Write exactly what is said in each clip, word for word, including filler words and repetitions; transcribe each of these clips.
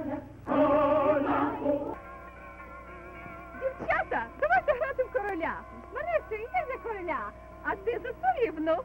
Дівчата, давайте грати в короля. Марисю, йди за короля, а ти за царівну.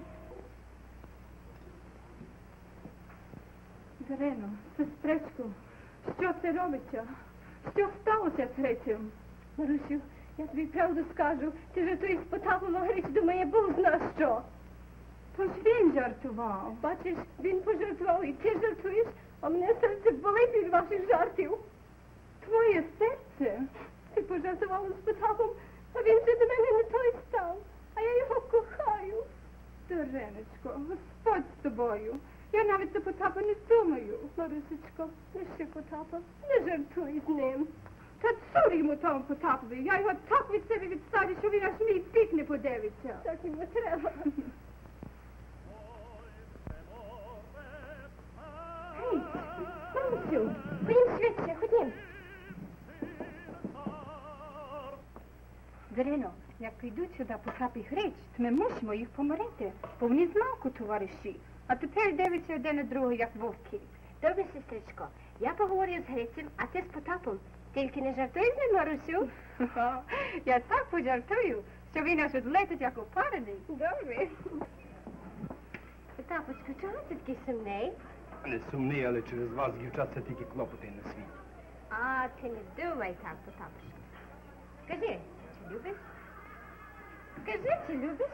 Дарино, сестричку, що це робиться? Що сталося з Грицем? Марусю, я тобі правду скажу, ти жартуєш з Потапом, а Гриць думає, Бог зна що. Тож він жартував. Бачиш, він пожартував, і ти жартуєш, а мене серце болить від ваших жартів. Твоє серце? Ти пожартувала з Потапом, а він же до мене не той став, а я його кохаю. Дариночко, Господь з тобою. Я навіть за Потапа не думаю. Марусечко, лише Потапа, не жартуй з ним. Та цур йому тому Потапові. Я його так від себе відставлю, що він аж мій бік не подивиться. Так йому треба. Гей, Марусю, ходім швидше, ходім. Дарино, як прийдуть сюди Потап і Гриць, то ми мусимо їх помирити, бо вони змалку товариші. А тепер дивиться один на другого, як вовки. Добре, сестричко, я поговорю з Грицем, а ти з Потапом. Тільки не жартуй з ним, Марусю. Я так пожартую, що він аж відлетить, як опарений. Добре. Потапочку, чого ти такий сумний? Не сумний, але через вас, дівчат, це тільки клопоти на світі. А, ти не думай так, Потапочку. Скажи, чи любиш? Скажи, чи любиш?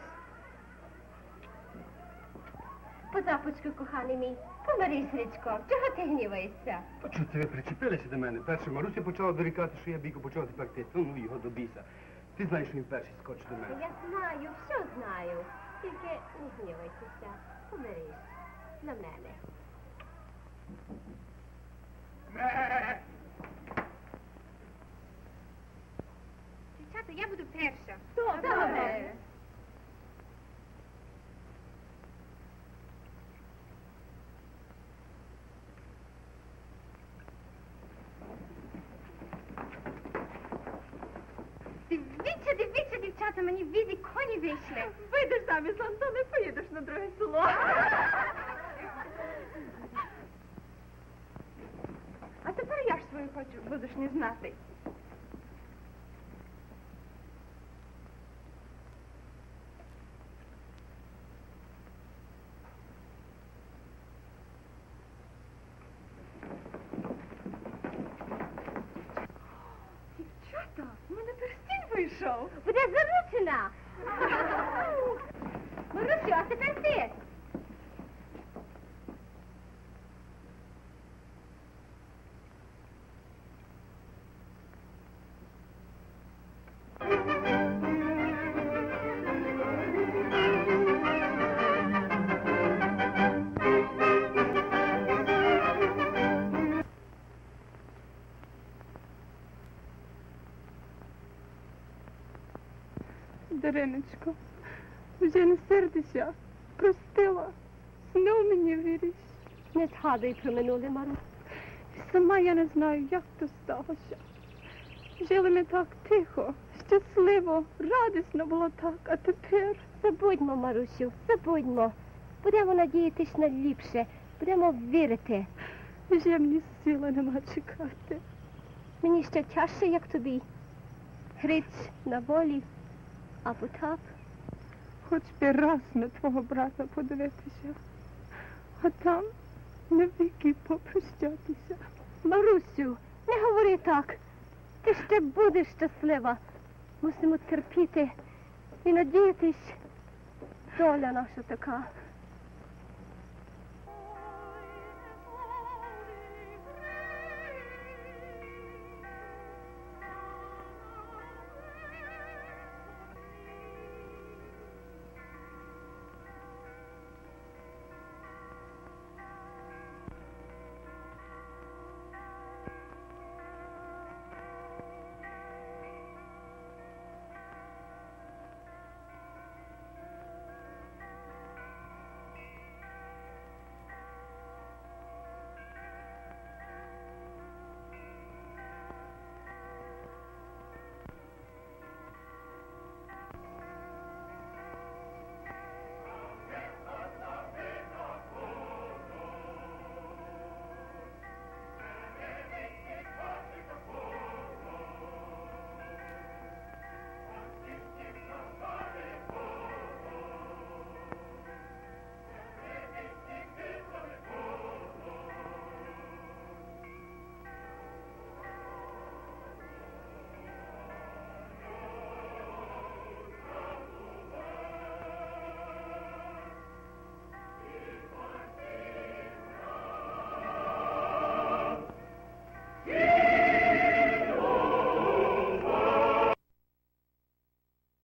Потапочку, коханий мій, помирись, Грицько, чого ти гніваєшся? То чого це ви причепилися до мене? Перше Маруся почала дорікати, що я бійко почав тепер ти. Ну, його до біса. Ти знаєш, що він перший скочить до мене. Я знаю, все знаю. Тільки не гнівайтеся, помирись. На мене. Дівчата, я буду перша. Добре. Дивіться, дивіться, дівчата, мені в віді коні вийшли. Вийдеш заміж, Антоне, не поїдеш на друге село. А тепер я ж свою хочу, будеш не знати. Дівчата, в мене перстінь вийшов. Буде заручена. Марусю, а тепер ти. Дариночко, вже не сердися, простила, знов мені віриш. Не згадуй про минуле, Мару. Сама я не знаю, як то сталося. Жили ми так тихо, щасливо, радісно було так, а тепер... Забудьмо, Марусю, забудьмо. Будемо надіятись на ліпше, будемо вірити. Вже мені сила нема чекати. Мені ще тяжче, як тобі. Гриць на волі, а Потап... Хоч би раз на твого брата подивитися, а там навіки попрощатися. Марусю, не говори так. Ти ще будеш щаслива. Мусимо терпіти і надіятись. Доля наша така.